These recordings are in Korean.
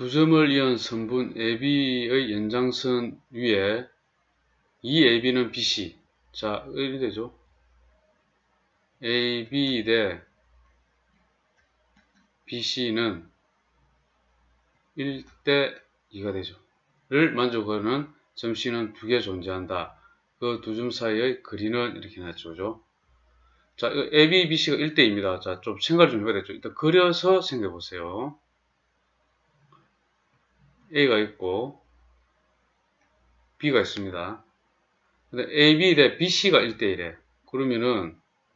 두 점을 이은 선분 AB의 연장선 위에 이 AB는 BC. 자, 이렇게 되죠. AB 대 BC는 1대 2가 되죠. 를 만족하는 점 C는 두 개 존재한다. 그 두 점 사이의 거리는 이렇게 나왔죠. 그죠? 자, AB, BC가 1대 2입니다. 자, 좀 생각을 좀 해봐야 되죠. 일단 그려서 생각해 보세요. A가 있고 B가 있습니다. 근데 AB 대 BC가 1대 1에 그러면은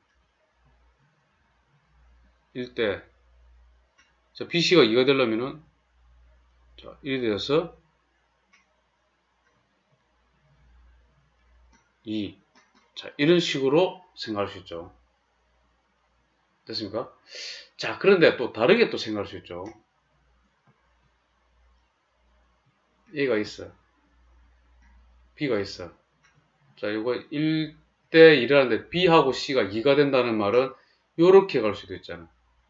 1대 자, BC가 2가 되려면은 자, 1이 되어서 2. 자, 이런 식으로 생각할 수 있죠. 됐습니까? 자, 그런데 또 다르게 또 생각할 수 있죠. A가 있어. B가 있어. 자, 이거 1대 1이라는데 B하고 C가 2가 된다는 말은 요렇게 갈 수도 있잖아.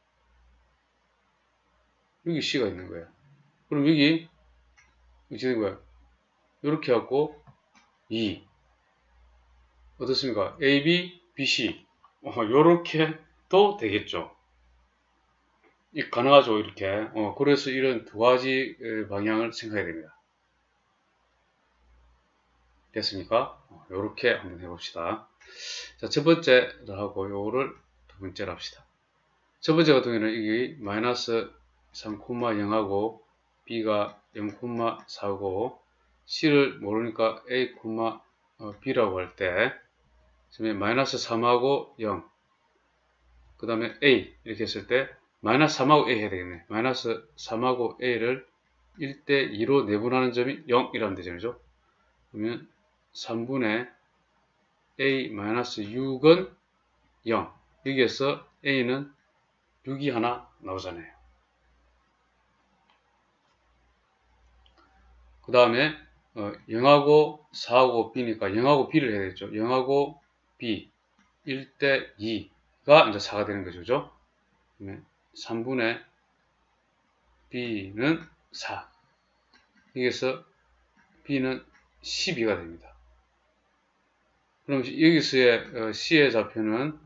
여기 C가 있는 거야. 그럼 여기 어떻게 된 거야? 요렇게 갖고 2. 어떻습니까? A, B, B, C. 요렇게 또 되겠죠. 가능하죠, 이렇게. 그래서 이런 두 가지 방향을 생각해야 됩니다. 됐습니까? 요렇게 한번 해봅시다. 자, 첫 번째를 하고 요거를 두 번째로 합시다. 첫 번째 같은 경우는 이게 마이너스 3,0하고 B가 0,4고 C를 모르니까 A, B라고 할 때 마이너스 3하고 0 그 다음에 A 이렇게 했을 때 마이너스 3하고 A 해야 되겠네. 마이너스 3하고 A를 1대 2로 내분하는 점이 0이라는 되죠. 그러면 3분의 A 마이너스 6은 0. 여기에서 A는 6이 하나 나오잖아요. 그 다음에 0하고 4하고 B니까 0하고 B를 해야 되겠죠. 0하고 B 1대 2가 이제 4가 되는 거죠. 그죠? 3분의 B는 4. 여기서 B는 12가 됩니다. 그럼 여기서의 C의 좌표는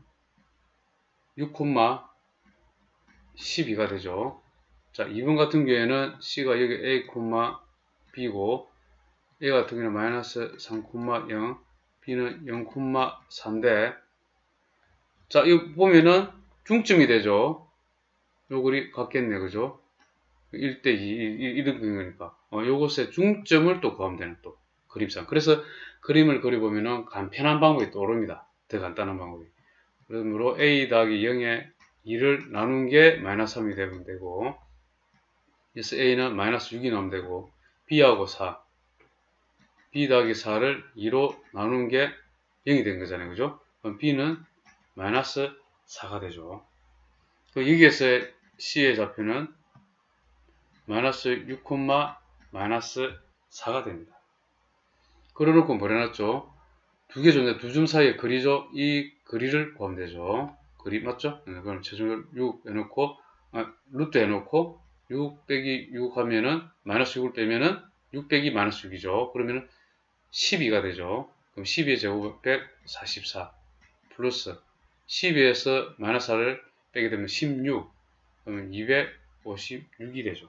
6,12가 되죠. 자, 2번 같은 경우에는 C가 여기 A, B고 A 같은 경우는 마이너스 3,0 B는 0,4인데 자, 이거 보면은 중점이 되죠. 요거리 같겠네, 그죠? 1대 2, 이런 거니까. 요것의 중점을 또 구하면 되는 또 그림상. 그래서 그림을 그려보면은 간편한 방법이 떠오릅니다. 더 간단한 방법이. 그러므로 A 더하기 0에 2를 나눈 게 마이너스 3이 되면 되고, 그래서 A는 마이너스 6이 나오면 되고, B하고 4. B 더하기 4를 2로 나눈 게 0이 된 거잖아요. 그죠? 그럼 B는 마이너스 4가 되죠. 여기에서의 C의 좌표는 마이너스 6, 마이너스 4가 됩니다. 그려놓고 버려놨죠. 두 개 존재, 두 점 사이의 거리죠. 이 거리를 구하면 되죠. 거리 맞죠? 그럼 최종적으로 6 해놓고 루트 해놓고 6 빼기 6 하면은 마이너스 6을 빼면은 6 빼기 마이너스 6이죠. 그러면은 12가 되죠. 그럼 12의 제곱 144 플러스 12에서 마이너스 4를 빼게 되면 16 그러면 256이 되죠.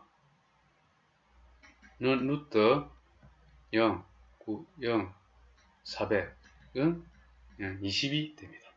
는 루트 0, 9, 0, 400은 20이 됩니다.